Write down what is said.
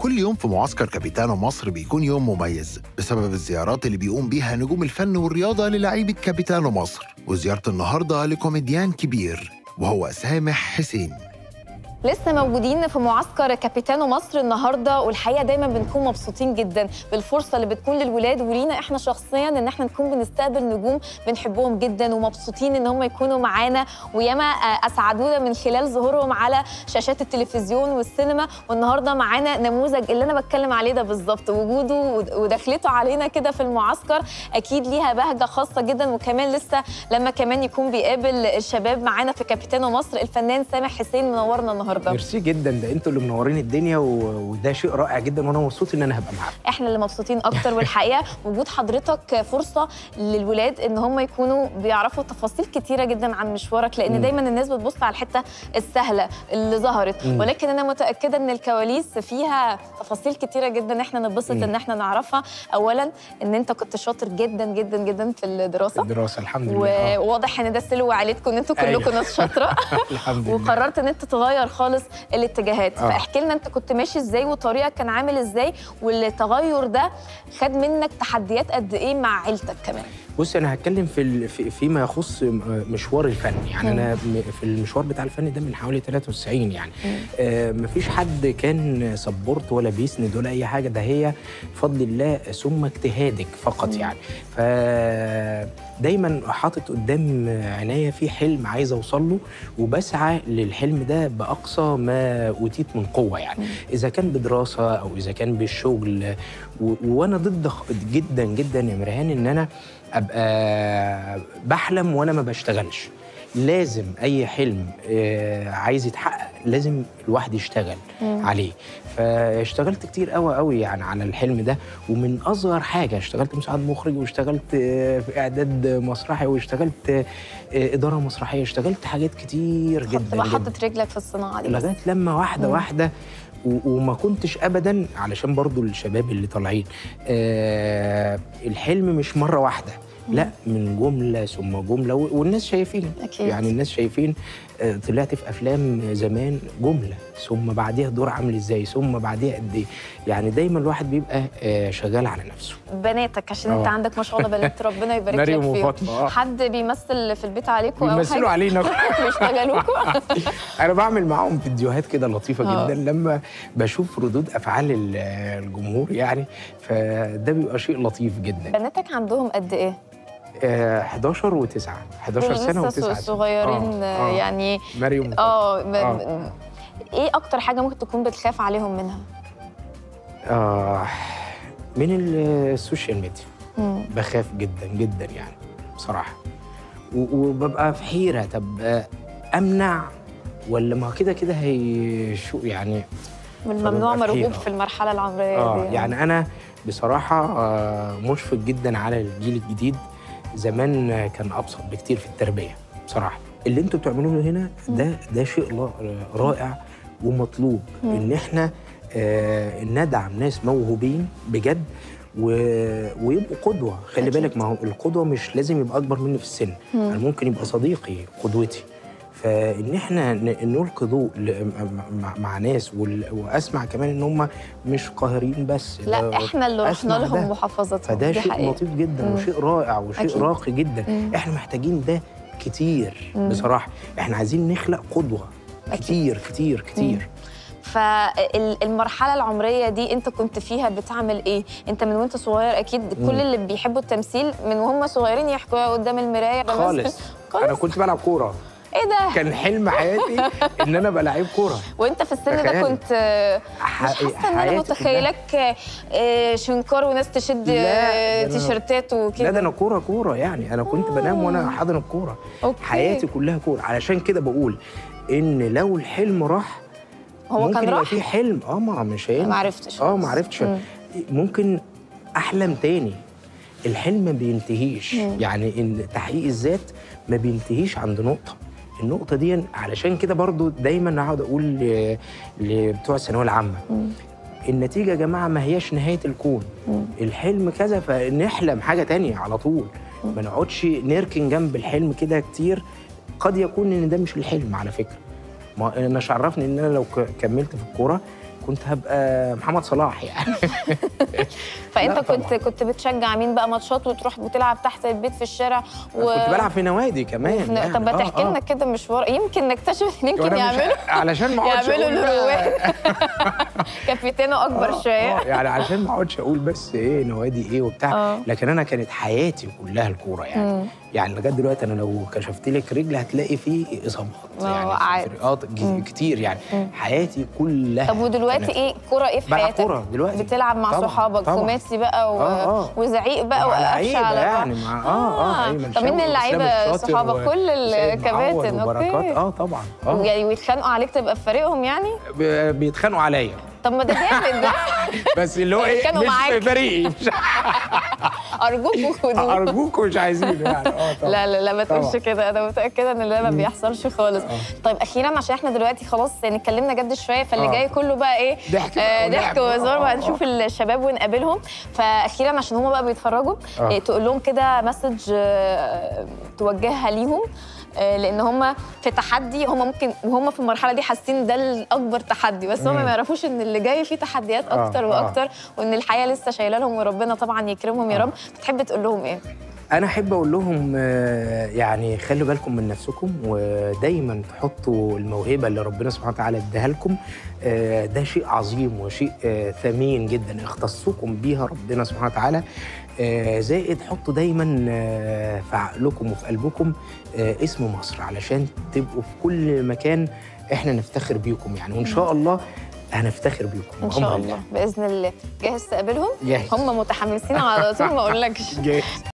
كل يوم في معسكر كابيتانو مصر بيكون يوم مميز بسبب الزيارات اللي بيقوم بيها نجوم الفن والرياضة للاعيبة كابيتانو مصر، وزيارة النهاردة لكوميديان كبير وهو سامح حسين. لسه موجودين في معسكر كابيتانو مصر النهارده، والحقيقه دايما بنكون مبسوطين جدا بالفرصه اللي بتكون للولاد ولينا احنا شخصيا ان احنا نكون بنستقبل نجوم بنحبهم جدا ومبسوطين ان هم يكونوا معانا، وياما اسعدونا من خلال ظهورهم على شاشات التلفزيون والسينما. والنهارده معانا نموذج اللي انا بتكلم عليه ده بالظبط، وجوده ودخلته علينا كده في المعسكر اكيد ليها بهجه خاصه جدا. وكمان لسه لما كمان يكون بيقابل الشباب معانا في كابيتانو مصر الفنان سامح حسين منورنا النهارده. ميرسي جدا، ده انتوا اللي منورين الدنيا وده شيء رائع جدا، وانا مبسوط ان انا هبقى معاكم. احنا اللي مبسوطين اكتر، والحقيقه وجود حضرتك فرصه للولاد ان هم يكونوا بيعرفوا تفاصيل كتيره جدا عن مشوارك، لان دايما الناس بتبص على الحته السهله اللي ظهرت، ولكن انا متاكده ان الكواليس فيها تفاصيل كتيره جدا احنا نتبسط ان احنا نعرفها. اولا ان انت كنت شاطر جدا جدا جدا في الدراسه. الحمد لله، وواضح ان ده سلو عائلتكم ان انتوا كلكم ناس شاطره. الحمد لله. وقررت ان انت تغير خالص الاتجاهات. فاحكي لنا انت كنت ماشي ازاي وطريقك كان عامل ازاي، والتغير ده خد منك تحديات قد ايه مع عيلتك كمان؟ بصي، انا هتكلم فيما يخص مشوار الفن، يعني انا في المشوار بتاع الفن ده من حوالي 93 يعني. مفيش حد كان سبورت ولا بيسند ولا اي حاجه، ده هي بفضل الله ثم اجتهادك فقط يعني. فدايما حاطط قدام عينيا في حلم عايز اوصل له، وبسعى للحلم ده باقصى ما اوتيت من قوه يعني. اذا كان بدراسه او اذا كان بالشغل، وانا ضد جدا جدا يا مرهان ان انا ابقى بحلم وانا ما بشتغلش. لازم اي حلم عايز يتحقق لازم الواحد يشتغل عليه. فاشتغلت كتير قوي يعني على الحلم ده، ومن اصغر حاجه اشتغلت مساعد مخرج، واشتغلت في اعداد مسرحي، واشتغلت اداره مسرحيه، اشتغلت حاجات كتير جدا. حطت رجلك في الصناعه دي لغايه لما واحده واحده، وما كنتش ابدا، علشان برضو الشباب اللي طالعين الحلم مش مره واحده، لا، من جمله ثم جمله، والناس شايفين أكيد. يعني الناس شايفين. طلعت في افلام زمان جمله ثم بعديها دور عامل ازاي ثم بعديها قد ايه، يعني دايما الواحد بيبقى شغال على نفسه. بناتك عشان انت عندك ما شاء الله بنات ربنا يبارك لك فيهم. مريم وفاطمه. حد بيمثل في البيت عليكم او حاجه؟ بيمثلوا علينا. بيشتغلوكم. انا بعمل معاهم فيديوهات كده لطيفه جدا لما بشوف ردود افعال الجمهور يعني، فده بيبقى شيء لطيف جدا. بناتك عندهم قد ايه؟ 11 و9، 11 سنه و9 سنين صغيرين. يعني مريم. ايه اكتر حاجه ممكن تكون بتخاف عليهم منها؟ من السوشيال ميديا. بخاف جدا جدا يعني بصراحه، وببقى في حيره، طب امنع ولا ما كده كده هي شو يعني، والممنوع مرغوب في المرحله العمريه دي يعني انا بصراحه مشفق جدا على الجيل الجديد. زمان كان ابسط بكتير في التربيه بصراحه. اللي انتوا بتعملوه هنا ده شيء رائع ومطلوب، ان احنا ندعم ناس موهوبين بجد ويبقوا قدوه. خلي بالك، ما هو القدوه مش لازم يبقى اكبر مني في السن، يعني ممكن يبقى صديقي قدوتي. فان احنا نلقي ضوء مع ناس، واسمع كمان ان هم مش قاهرين بس، لا، احنا اللي رحنا لهم محافظتهم. فده شيء لطيف جدا وشيء رائع وشيء راقي جدا. احنا محتاجين ده كتير بصراحه. احنا عايزين نخلق قدوه كتير كتير كتير. فالمرحله العمريه دي انت كنت فيها بتعمل ايه؟ انت من وانت صغير اكيد كل اللي بيحبوا التمثيل من وهم صغيرين يحكوا قدام المرايه خالص. انا كنت بلعب كوره. ايه ده؟ كان حلم حياتي ان انا ابقى لعيب كوره. وانت في السن ده كنت مش حاسه ان انا متخيلك شنكار وناس تشد تيشيرتات وكده. لا، ده انا كوره يعني. انا كنت بنام وانا حاضن الكوره. حياتي كلها كوره. علشان كده بقول ان لو الحلم راح، هو كان راح في حلم مش هينفع. ما عرفتش ممكن احلم تاني. الحلم ما بينتهيش. يعني ان تحقيق الذات ما بينتهيش عند نقطه. النقطه دي علشان كده برضو دايما اقعد اقول لبتوع الثانويه العامه، النتيجه يا جماعه ما هياش نهايه الكون. الحلم كذا، فنحلم حاجه تانية على طول. ما نقعدش نركن جنب الحلم كده كتير. قد يكون ان ده مش الحلم على فكره. ما انا مش عرفني ان انا لو كملت في الكوره كنت هبقى محمد صلاح يعني. فانت لا كنت بتشجع مين بقى ماتشات وتروح بتلعب تحت البيت في الشارع كنت بلعب في نوادي كمان يعني. طب ما تحكي لنا كده مشوار، يمكن نكتشف يمكن يعملوا علشان ما اقعدش يعملوا اقول الرواد كابيتانو اكبر شويه. يعني علشان ما اقعدش اقول بس ايه نوادي ايه وبتاع. لكن انا كانت حياتي كلها الكوره يعني. يعني لغايه دلوقتي انا لو كشفت لك رجلي هتلاقي فيه اصابات يعني كتير يعني. حياتي كلها. طب ودلوقتي ايه كوره ايه في حياتك؟ كوره دلوقتي بتلعب مع صحابك خماسي بقى وزعيق بقى وقفشه على يعني مع طب مين اللعيبه صحابك؟ كل الكباتن وبركات طبعا يعني ويتخانقوا عليك تبقى في فريقهم يعني؟ بيتخانقوا عليا. طب ما ده جامد ده. بس اللي هو ايه مش في فريقي. ارجوكوا خدوه. ارجوكوا مش عايزين يعني. طبعا. لا ما تقولش كده، انا متاكده ان ده ما بيحصلش خالص. طيب اخيرا عشان احنا دلوقتي خلاص يعني اتكلمنا جد شويه، فاللي جاي كله بقى ايه ضحك وهزار وهنشوف الشباب ونقابلهم. فاخيرا عشان هم بقى بيتفرجوا تقول لهم كده مسج توجهها ليهم، لان هم في تحدي، هم ممكن وهم في المرحله دي حاسين ده الاكبر تحدي، بس هم ما يعرفوش ان اللي جاي فيه تحديات اكتر واكتر، وان الحياه لسه شايله لهم وربنا طبعا يكرمهم يا رب. بتحب تقول لهم ايه؟ انا احب اقول لهم يعني خلوا بالكم من نفسكم، ودايما تحطوا الموهبه اللي ربنا سبحانه وتعالى اداها لكم. ده شيء عظيم وشيء ثمين جدا اختصكم بيها ربنا سبحانه وتعالى. زائد حطوا دايما في عقلكم وفي قلبكم اسم مصر، علشان تبقوا في كل مكان احنا نفتخر بيكم يعني. وان شاء الله هنفتخر بيكم ان شاء الله باذن الله. جاهز تقابلهم؟ جاهز. هم متحمسين على طول ما اقولكش. جاهز.